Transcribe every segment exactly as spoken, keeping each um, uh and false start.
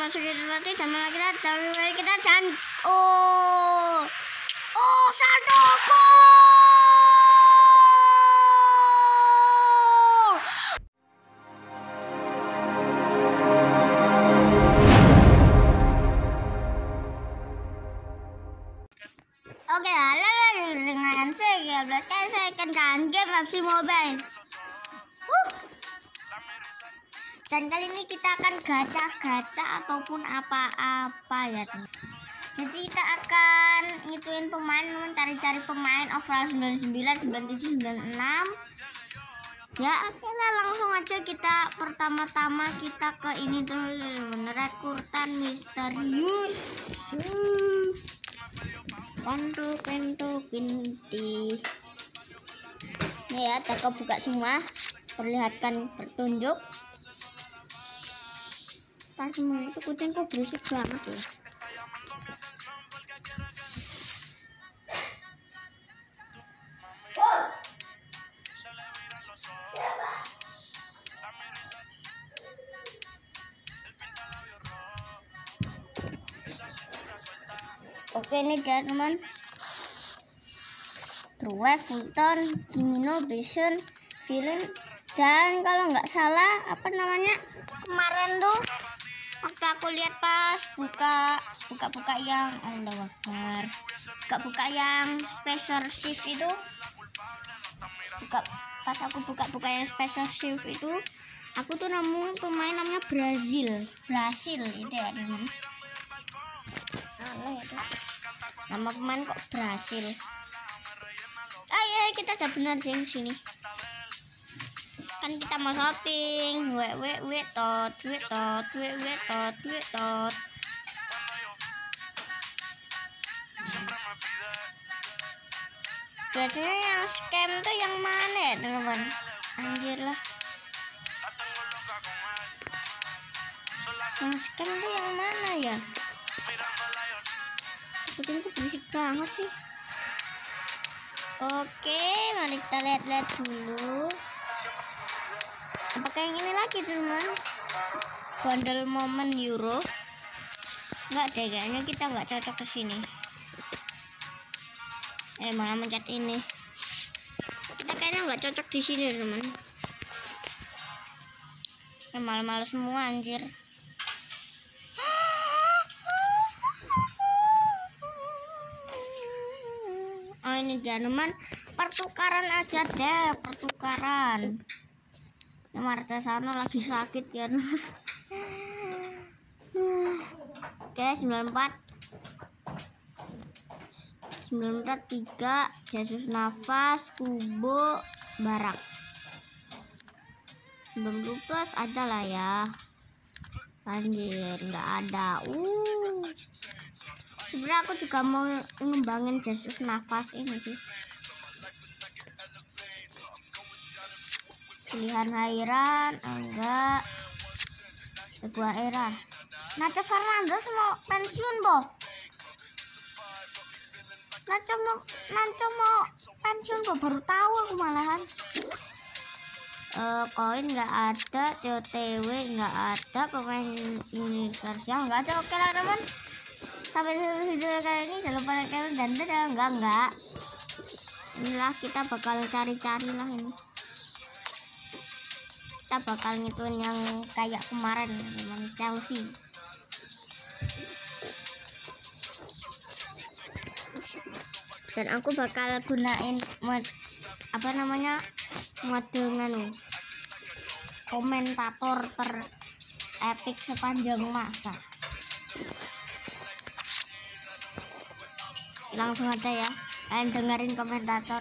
memasuki roti dan malah kita dan mari kita dan oh oh satu gol. Oke, lalu dengan tiga belas kali saya akan game P U B G Mobile. Uh. Dan kali ini kita akan gacha-gacha ataupun apa-apa ya teman. Jadi kita akan ngituin pemain, mencari-cari pemain overall sembilan puluh sembilan, sembilan puluh tujuh, sembilan puluh enam. Ya, akhirnya langsung aja kita pertama-tama kita ke ini dulu, rekrutan misterius. Pintu pintu pinti. Ini ya, toko buka semua. Perlihatkan petunjuk. Tar semua itu kucingku berisik banget ya. Oke, ini dia teman. True, Fulton, Jimino, Bison, Villain, dan kalau nggak salah apa namanya kemarin tuh waktu aku lihat pas buka buka-buka yang Allah Akbar, buka-buka yang special shift itu, buka pas aku buka-buka yang special shift itu, aku tuh nemu pemain namanya Brazil, Brasil itu ya teman. Aneh itu. Nama pemain kok Brasil. Ah ya, kita udah benar sih di sini. Kan kita mau shopping. We we we tot, we tot, we we tot, we tot. Biasanya yang scam tuh yang mana ya teman-teman? Anjir lah. Yang scam tuh yang mana ya? Kucingku berisik banget sih. Oke, mari kita lihat-lihat dulu. Apakah yang ini lagi teman? Bundle momen euro? Enggak deh, kayaknya kita nggak cocok ke sini. Eh, malah mencet ini. Kita kayaknya nggak cocok di sini teman. Eh, malah-malah semua anjir. Oh ini dia teman, pertukaran aja deh, pertukaran. Ini Marta sana lagi sakit kan. Oke, sembilan puluh empat sembilan puluh empat tiga Jesus Nafas Kubo Barak. sembilan puluh plus ada lah ya. Anjir, nggak ada. Uh. Sebenarnya aku juga mau ngembangin Jesus Nafas ini sih. Pilihan Hairan enggak. Sebuah era. Nacho Fernandes mau pensiun, Boh. Nacho mau Nacho mau pensiun, Boh. Baru tahu aku malahan. Uh, koin nggak ada, T O T W nggak ada, pemain universal nggak ada. Oke lah teman. Sampai video kali ini jangan lupa like dan dadah. Enggak enggak inilah kita bakal cari-cari lah ini, kita bakal ngituin yang kayak kemarin teman Chelsea. Dan aku bakal gunain mod apa namanya mode nganu komentator ter epic sepanjang masa. Langsung aja ya, kalian dengerin komentator.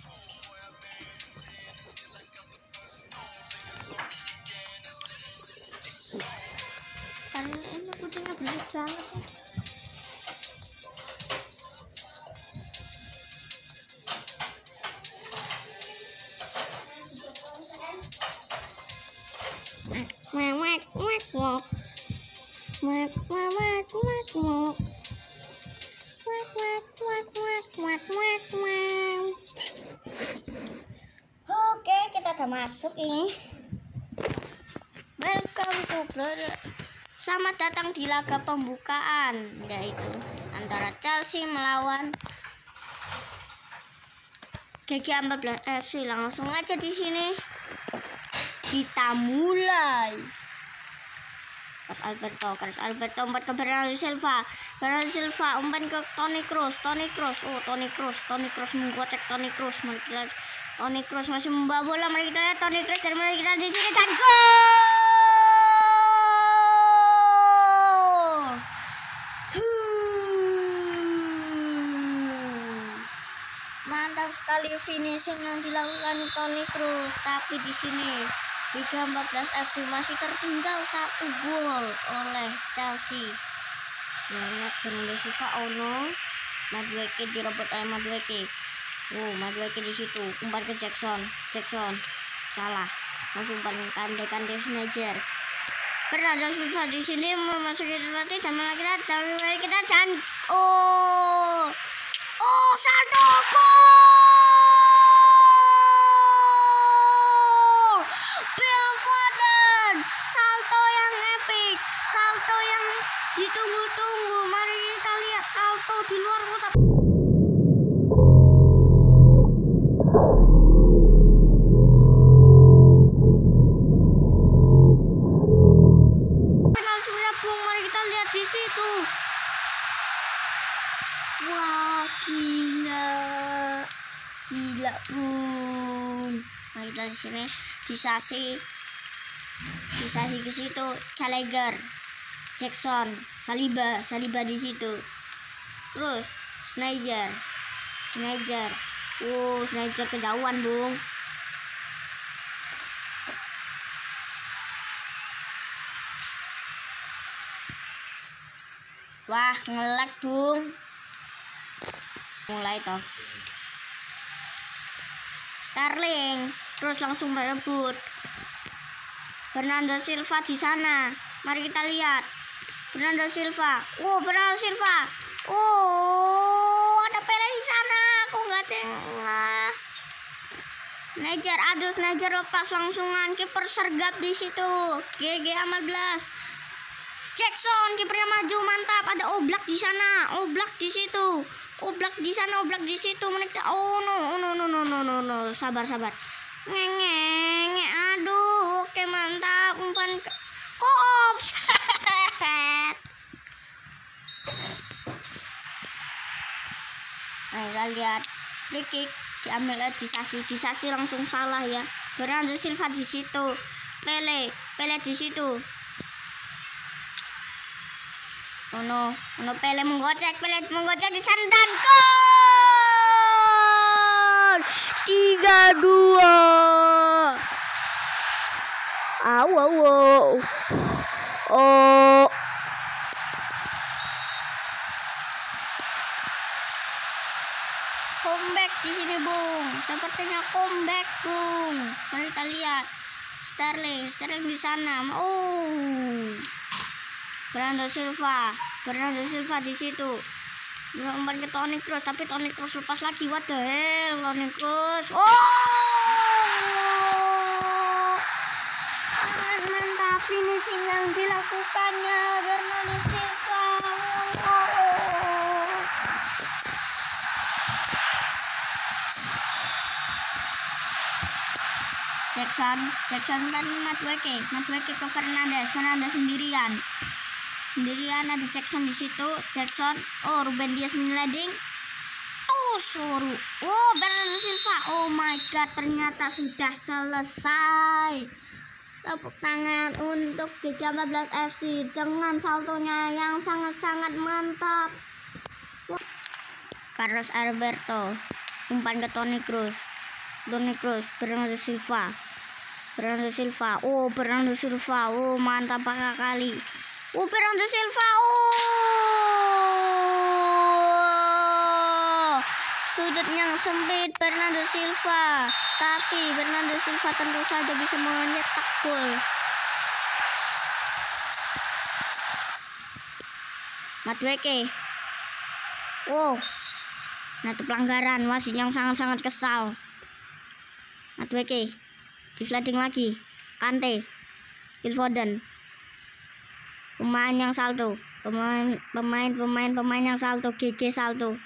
Kalian ini kucingnya berisik banget sih. Wek wek wek wek wek wek wek wek. Oke, kita udah masuk ini. Welcome to Brother Selamat datang di laga pembukaan, yaitu antara Chelsea melawan G G empat belas F C. Langsung aja di sini kita mulai. Carlos Alberto, Carlos Alberto umpan ke Bernardo Silva, Bernardo Silva umpan ke Toni Kroos, Toni Kroos, oh Toni Kroos, Toni Kroos menggocek Toni Kroos, mari kita lihat Toni Kroos masih membawa bola, mari kita lihat Toni Kroos, dan mari kita di sini dan gol! Mantap sekali finishing yang dilakukan Toni Kroos, tapi di sini G G empat belas F C masih tertinggal satu gol oleh Chelsea. Lihat Bernardo Silva, oh no, Madueke direbut oleh Madueke. Oh, Madueke di situ, umpan ke Jackson, Jackson salah, langsung umpan kande-kande Schneider. Bernardo Silva di sini memasuki penalti dan kita dan kita dan oh oh satu gol. Salto yang epic, salto yang ditunggu-tunggu. Mari kita lihat salto di luar kotak. Penaltinya Bung, mari kita lihat di situ. Wah, gila, gila Bung. Mari kita di sini disasi. Bisa sih ke situ, Gallagher, Jackson, Saliba, Saliba di situ. Terus Schneider, Schneider, oh Schneider kejauhan Bung. Wah ngelag Bung. Mulai toh. Sterling, terus langsung merebut. Bernardo Silva di sana. Mari kita lihat. Bernardo Silva. Oh, Bernardo Silva. Oh, ada Pele di sana. Aku nggak tengah. Nejar, aduh, Nejar lepas langsungan. Kiper sergap di situ. G G empat belas. Jackson, kipernya maju, mantap. Ada Oblak di sana. Oblak di situ. Oblak di sana, Oblak di situ. Mereka. Oh no, no, no, no, no, no, no. Sabar, sabar. Ngeng, aduh, oke mantap, umpan kop. Nah, kita lihat free kick diambil Disasi, Disasi langsung salah ya. Bernardo Silva di situ, Pele, Pele di situ. Oh no, oh no, Pele menggocek, Pele menggocek di sana dan gol. tiga dua. Aw, aw, aw. Oh. Comeback di sini, Bung. Sepertinya comeback, Bung. Mari kita lihat. Sterling, Sterling di sana. Oh. Bernardo Silva, Bernardo Silva di situ. Umpan ke Toni Kroos, tapi Toni Kroos lepas lagi. What the hell, Toni Kroos. Oh, sangat mantap finishing yang dilakukannya Bernardo Silva. Oh. Jackson, Jackson dan Madueke, Madueke ke Fernandes, Fernandes sendirian. Sendirian ada Jackson di situ. Jackson, oh Ruben Dias menyeliding. Oh soru. Oh Bernardo Silva. Oh my god, ternyata sudah selesai. Tepuk tangan untuk G G empat belas F C dengan saltonya yang sangat-sangat mantap. Carlos Alberto, umpan ke Toni Kroos. Toni Kroos, Bernardo Silva. Bernardo Silva. Oh Bernardo Silva. Oh mantap kali. Oh, Bernardo Silva. Oh, sudut yang sempit Bernardo Silva. Tapi Bernardo Silva tentu saja bisa menyetak gol. Madueke. Oh, nah itu pelanggaran wasit yang sangat-sangat kesal. Madueke. Di sliding lagi. Kante. Phil Foden. Pemain yang salto. Pemain pemain pemain pemain yang salto. G G salto.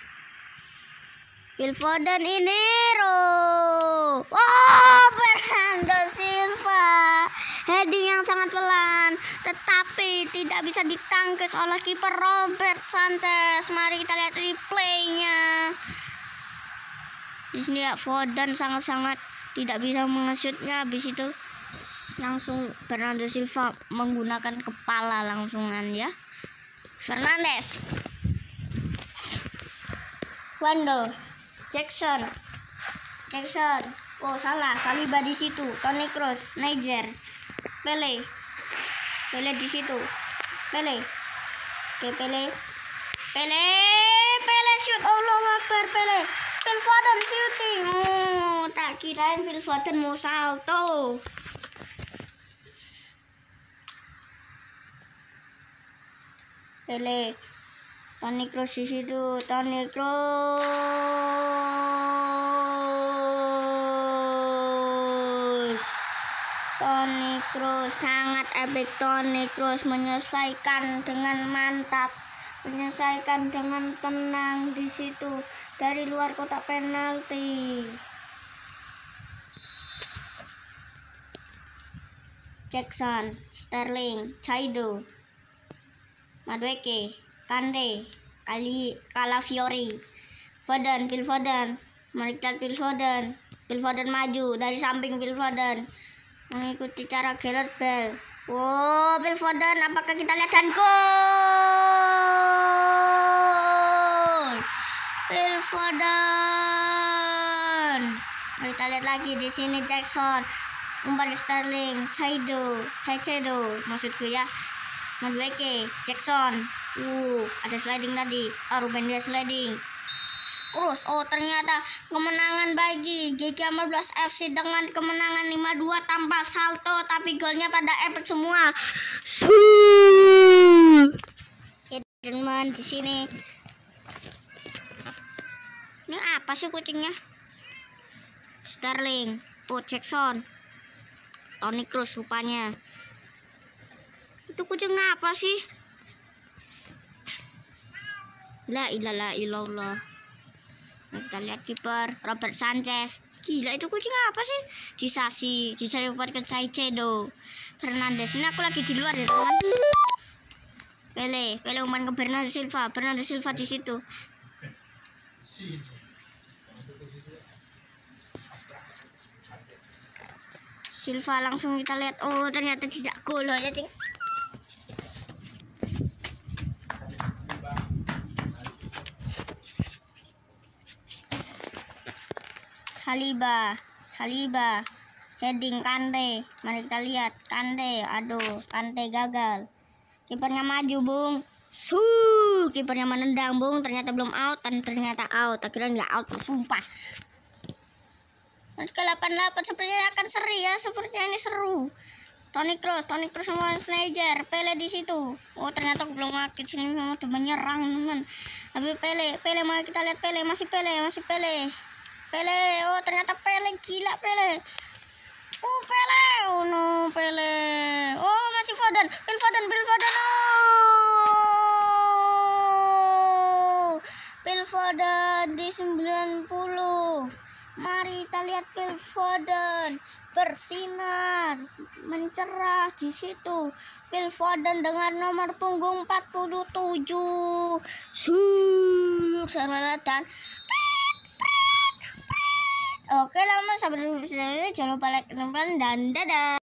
Phil Foden ini oh, Bernardo Silva, heading yang sangat pelan, tetapi tidak bisa ditangkis oleh kiper Robert Sanchez. Mari kita lihat replaynya. Di sini ya Foden sangat-sangat tidak bisa mengesutnya. Habis itu langsung Bernardo Silva menggunakan kepala langsungan ya. Fernandes, Wando. Jackson, Jackson, oh salah, Saliba di situ, Toni Kroos, Niger, Pele, Pele di situ, Pele, oke Pele, Pele, Pele shoot, Allahu Akbar, Pele, Phil Foden shooting, oh tak kirain Phil Foden mau salto. Pele, Toni Kroos di situ, Toni Kroos, Toni Kroos sangat epic. Toni Kroos menyelesaikan dengan mantap, menyelesaikan dengan tenang di situ dari luar kotak penalti. Jackson, Sterling, Chaido, Madueke, Kande, Kali, Calafiori, Foden, Phil Foden, Mereka Phil Foden, Phil Foden maju dari samping. Phil Foden mengikuti cara Gareth Bale. Oh, Phil Foden, apakah kita lihat dan gol? Phil Foden. Mari kita lihat lagi di sini Jackson, umpan Sterling, Chaido, Chaido, maksudku ya. Madueke, Jackson, uh, ada sliding tadi, oh, Ruben dia sliding, Kroos, oh ternyata kemenangan bagi G G lima belas F C dengan kemenangan lima dua tanpa salto, tapi golnya pada epic semua. Teman di sini, ini apa sih kucingnya? Sterling, oh Jackson, Toni Kroos rupanya. Itu kucing apa sih? La ilaha illallah. Nah, kita lihat kiper Robert Sanchez. Gila, itu kucing apa sih? Disasi, disasi ke Caicedo. Fernandes. Ini aku lagi di luar ya teman. Pele, Pele umpan ke Bernardo Silva. Bernardo Silva di situ. Silva langsung kita lihat. Oh ternyata tidak gol aja cing. Saliba, Saliba, heading Kante. Mari kita lihat Kante. Aduh, Kante gagal. Kipernya maju, Bung. Su, kipernya menendang, Bung. Ternyata belum out dan ternyata out. Akhirnya nggak out, sumpah. Ke delapan puluh delapan sepertinya akan seri ya. Sepertinya ini seru. Toni Kroos, Toni Kroos sama Schneider, Pele di situ. Oh ternyata belum aktif, sini udah menyerang teman. Tapi Pele, Pele mari kita lihat Pele, masih Pele, masih Pele. Pele, oh ternyata Pele, gila Pele. Oh Pele, oh no Pele. Oh masih Foden, Phil Foden, Phil Foden. Oh, Phil Foden di sembilan puluh. Mari kita lihat Phil Foden bersinar, mencerah di situ. Phil Foden dengan nomor punggung empat puluh tujuh. Sur, selamat datang. Oke, lama sampai di video selanjutnya. Jangan lupa like dan dadah.